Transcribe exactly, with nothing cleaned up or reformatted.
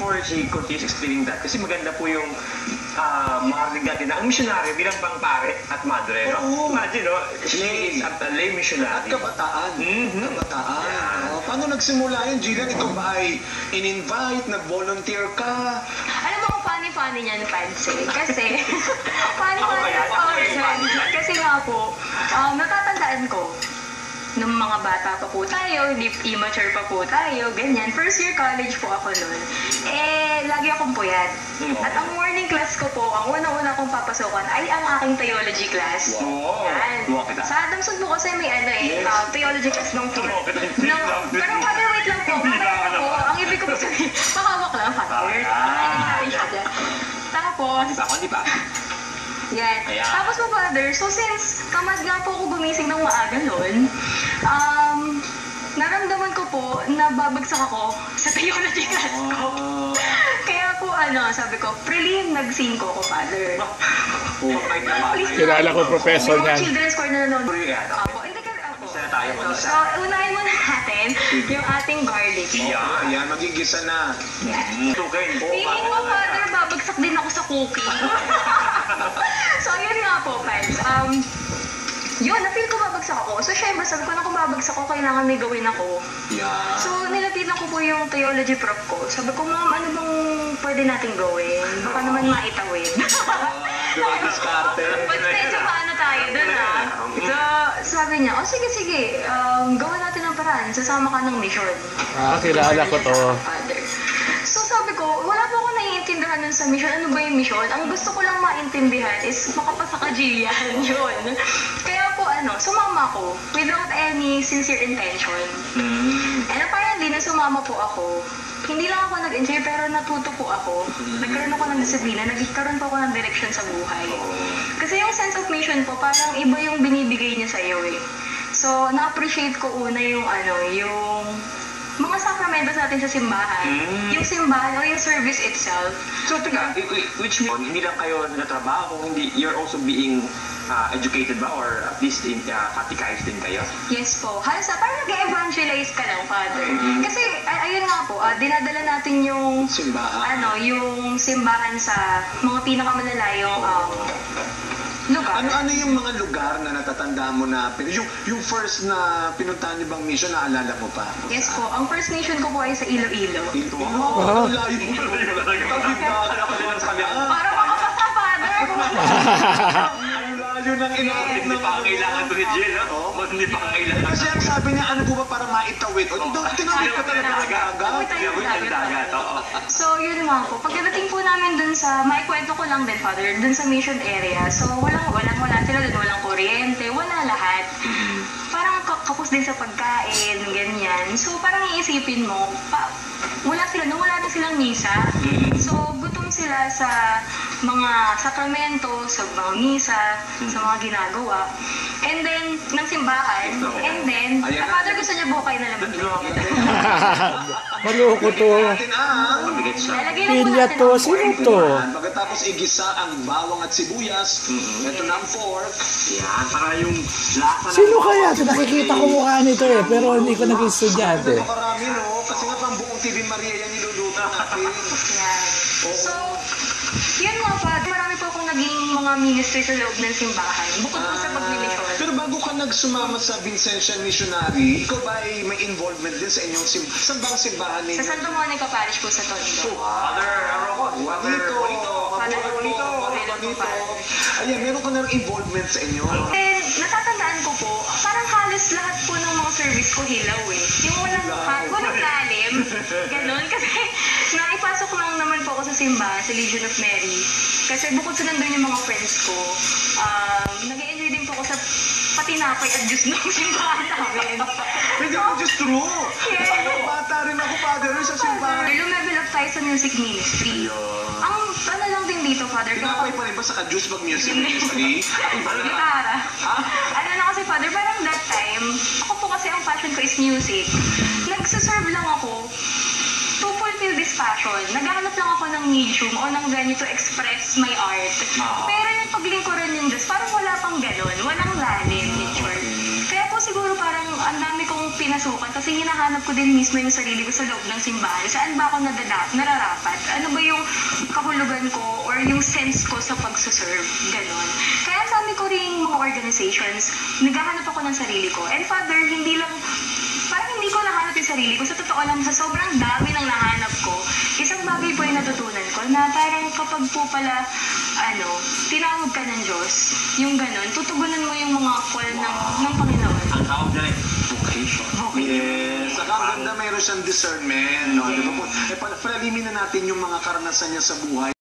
before she continues explaining that, kasi maganda po yung uh, marinig natin na ang missionary bilang pangpare at madre, no? Oo. Imagine, no? She is a lay missionary. At kabataan. Mm-hmm. Kabataan. Yeah. Oh, paano nagsimula yun, Gillian? Ito ba ay in-invite, nag-volunteer ka? Alam mo kung funny-funny niyan, Pansy? Kasi, funny-funny na story niyan. Kasi nga po, um, natatandaan ko, nung mga bata pa po tayo, hindi immature pa po tayo, ganyan. First year college po ako noon. Eh, lagi akong puyat. At ang morning class ko po, ang una-una kong papasukan ay ang aking theology class. Wow. Yan. Sa Adamson po kasi may ano eh, uh, theology class ng no, pero father, wait lang po. Mamaya po, ang ibig ko po sabihin, pakawak lang, father. Tapos, Di ba? yan. Ayan. Tapos po, father, so since kamad nga po ako gumising ng maaga noon, um, naramdaman ko po na babagsak ako sa theology class ko. Kaya po, ano, sabi ko, prelim, nag-sing ko ko, father. Oh, Kilala ko professor niyan. niyan. Children's choir na nanonood. Apo, hindi ka, apo. tayo So, unahin muna natin yung ating garlic. Yeah, ayan, magigisa na. Yan. Feeling mo, father, babagsak din ako sa cookie. So, yun nga po, friends. Um, yun, na-feel ko babagsak ako. So, syempre, sabi ko na kung babagsak ako, kailangan may gawin ako. Yeah. So, nilapitan ko po yung theology prof ko. Sabi ko, ma'am, ano bang pwede natin gawin? Baka naman maitawid. Diba, diskarte? But medyo paano tayo dun, ah. So, sabi niya, oh, sige, sige, um, gawa natin ng paraan. Sasama ka ng mission. Ah, kilala ko to. So, sabi ko, wala po ako naiintindihan nun sa mission. Ano ba yung mission? Ang gusto ko lang maintindihan is makapasa ka, Jillian. Yun. Kaya po, ano, sumama ko without any sincere intention. Mm. And apparently, na sumama po ako, hindi lang ako nag-enjoy, pero natuto po ako. Nagkaroon ako ng disiplina, nagkaroon po ako ng direction sa buhay. Kasi yung sense of mission po, parang iba yung binibigay niya sa iyo eh. So, na-appreciate ko una yung, ano, yung mga sakramentos natin sa simbahan. Mm. Yung simbahan o yung service itself. So, teka, which means, hindi lang kayo nagtatrabaho, kung hindi, you're also being uh, educated ba? Or at least in, uh, catechized din kayo? Yes po. Halos na, parang nag-evangelize ka lang, Father. Mm-hmm. Kasi, ay ayun nga po, uh, dinadala natin yung simbahan. Ano, yung simbahan sa mga pinakamalalayong um, lugar. Ano-ano yung mga lugar na natatanda mo na, yung, yung first na pinuntahan niyo bang mission, naalala mo pa? Yes po. Ang first mission ko po ay sa Iloilo. Ito? Oh, ang layo mo. Para makapasa, Father! Ang layo ng inaabot Hindi pa ang kailangan to ni Jill, no? Hindi pa ang kailangan. Kasi ang sabi niya, ano po ba para maitawid? O, tinawid ka talaga ng Tinawid tayo ng dagat. So, yun nga po. Pagdating po namin dun sa, maikwento ko lang din, Father, dun sa mission area. So, walang, walang, wala sila dun, walang kuryente, wala lahat. Parang kapos din sa pagkain, ganyan. So, parang iisipin mo, pa, wala sila, no, wala na silang misa. So, gutom sila sa mga sakramento, sa mga misa, sa mga ginagawa. And then, ng simbahan. And then, na Father, gusto niya bukay na lang. Maloko to. natin ang Lalagay lang po Pilya natin to. ang Sino pork. to? pagkatapos igisa ang bawang at sibuyas. Ito na ang pork. Yan, para yung lasa ng... Sino kaya? Nakikita ko mukha nito eh. Pero hindi ko naging estudyante. Ito karami, no? Kasi nga pang buong T V Maria yan niluluto natin. Yan. So, yun nga pa, marami po akong naging mga ministry sa loob ng simbahan. Bukod po sa pag-mission. Pero bago ka nagsumama sa Vincentian Missionary, ikaw ba ay may involvement din sa inyong sim... Saan ba ang simbahan ninyo? Sa Santa Monica Parish po sa Tondo. Father, ano ko? Father, Bonito. Father Bonito. Bonito. Bonito. Ayan, meron ka na involvement sa inyo. And natatandaan ko po, parang halos lahat po ng mga service ko hilaw eh. Yung walang hat, walang lalim. Ganon. Kasi naipasok lang naman po ako sa simbahan, sa Legion of Mary. Kasi bukod sa nandun yung mga friends ko, um, nag-enjoy din po ako sa patinapay at juice ng simbahan namin. Hindi ako just true. Yes. Bata rin ako, Father, sa simbahan. Lumevel up tayo sa music ministry. Ang ano lang din dito, Father. Tinapay pa rin ba sa ka-juice pag music ministry? Gitara. Ano na kasi, Father, parang that time, ako po kasi ang passion ko is music. Nagsaserve lang ako to fulfill this passion. Naghahanap lang ako ng medium o ng venue to express my art. Pero yung paglingkuran yung Diyos, parang wala pang ganon. Walang lalim, nature. Kaya po siguro parang ang dami kong pinasukan kasi hinahanap ko din mismo yung sarili ko sa loob ng simbahan. Saan ba ako nadadap, nararapat? kahulugan ko or yung sense ko sa pagsuserve. Ganon. Kaya ang dami ko rin mga organizations, naghahanap ako ng sarili ko. And Father, hindi lang, parang hindi ko nahanap yung sarili ko. Sa totoo lang, sa sobrang dami ng nahanap ko, isang bagay po yung natutunan ko na parang kapag po pala, ano, tinawag ka ng Diyos, yung ganon, tutugunan mo yung mga call ng, ng Panginoon. Ang tawag na rin, vocation. Yes. Saka ang ganda, mayroon siyang discernment. No? Di ba po? Eh, palalimin na natin yung mga karanasan niya sa buhay.